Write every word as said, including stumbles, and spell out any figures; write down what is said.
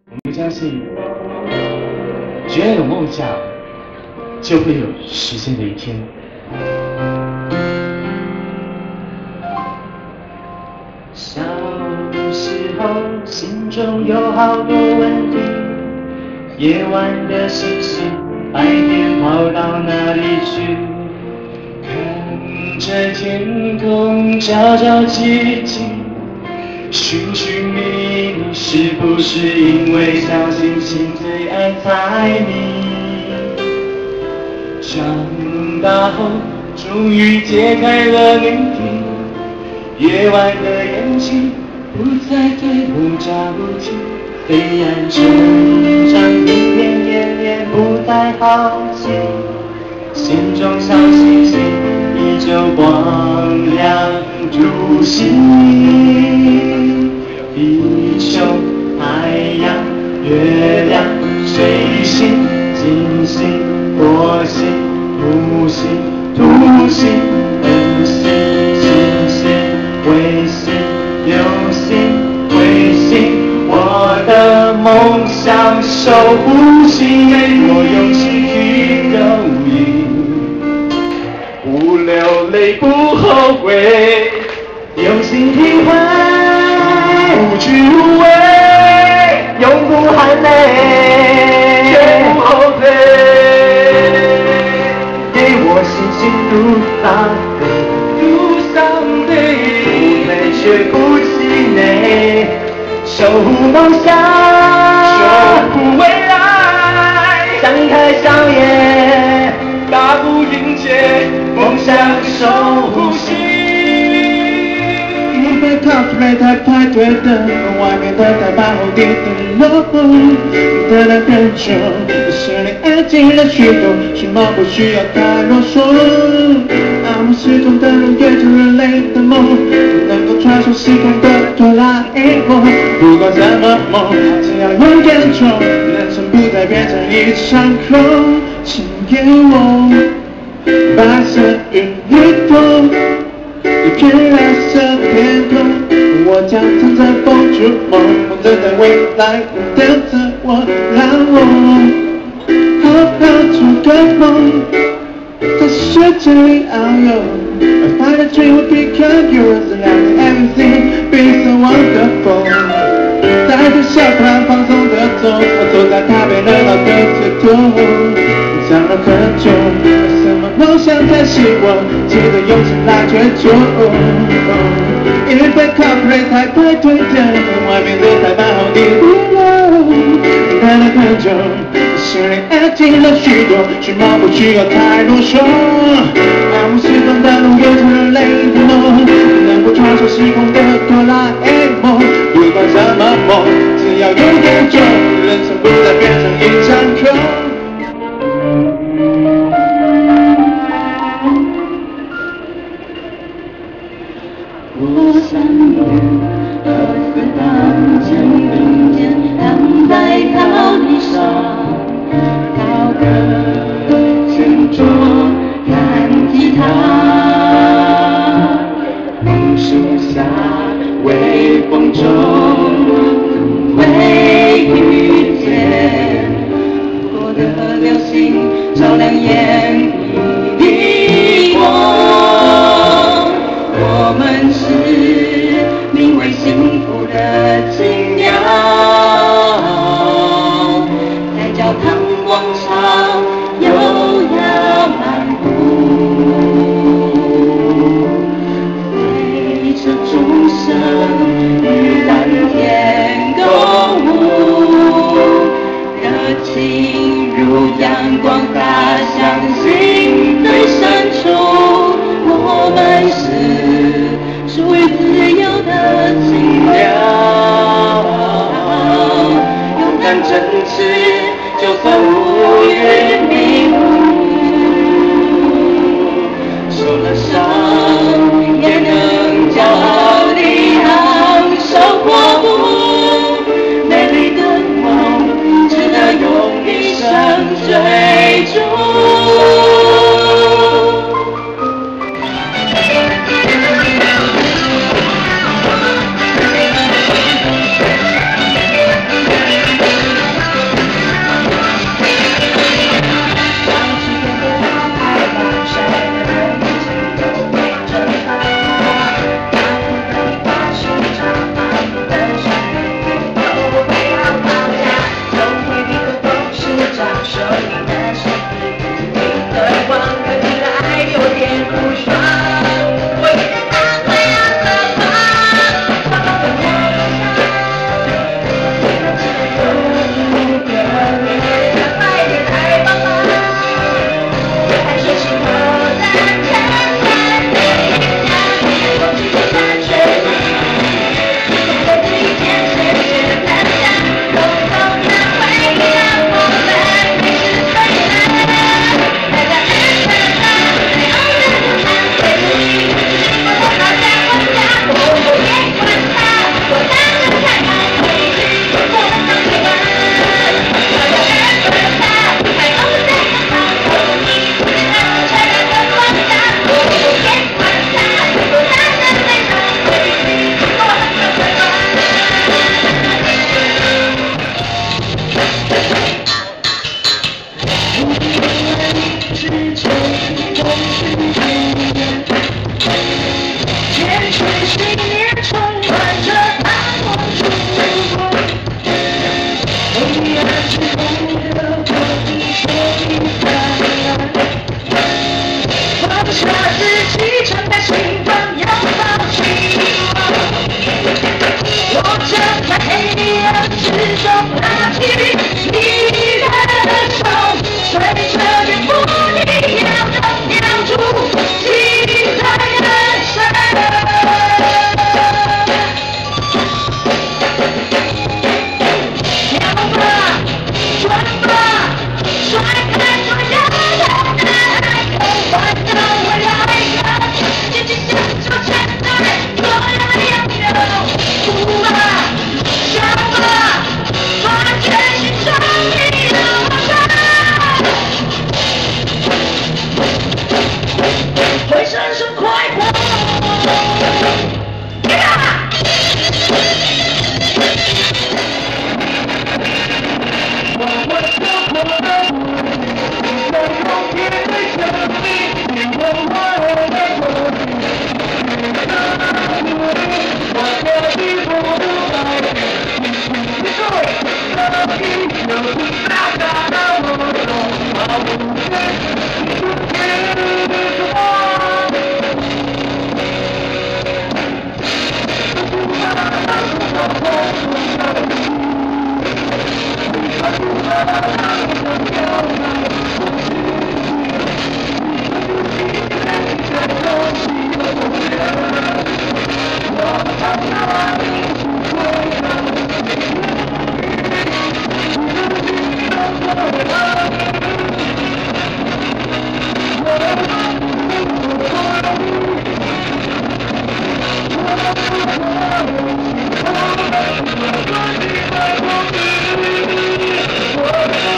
我们相信，只要有梦想，就会有实现的一天。小时候，心中有好多问题，夜晚的星星，白天跑到哪里去？看着天空，找找奇迹。寻寻觅觅，是不是因为小星星最爱猜谜？长大后，终于解开了谜题。夜晚的眼睛不再对我眨不停，黑暗成长，一点点也不再好奇。心中小星星依旧光亮如新。地球、太阳、月亮、水星、金星、火星、木星、土星、恒星、星星、卫星、流星、彗星，我的梦想守护星，我用心去勾引，不流泪不后悔，用心体会。无惧无畏，永不含泪，绝不后退。给我信心路上的，路上的，不累却不气馁，守护梦想，守护未来，张开笑颜，大步迎接梦想守护星。咖啡在排队等，外面的台湾红地灯笼，等了很久，心里安静了许多，什么不需要太啰嗦。爱慕失控的人，越出人类的梦，能够穿梭时空的哆啦 A 梦。不管怎么梦，只要勇敢冲，人生不再变成一场空。请给我白色云雨朵。一片蓝色天空，我将乘着风逐梦，梦着在未来等着我，让我好好做个梦，在世界里遨游。I find a dream will become yours, and everything be so wonderful。带着小船放松的走，我走在踏遍热闹的街头，想了很久。梦想才是我，记得用心来追逐。一杯咖啡在排队等，外面的台湾红地灯等了很久，心里安静了许多，什么不需要太啰嗦。爱慕时空的路，越出人类的梦，能够穿梭时空的哆啦 A 梦。不管什么梦，只要有点重，人生不再变成一场空。 我想念和死当成并肩，躺在草地上，靠个前桌弹吉他。榕树下，微风中，总会遇见。我的流星照亮眼底的光。我们是名为幸福的青鸟，在教堂广场优雅漫步，随着钟声与蓝天共舞。 我的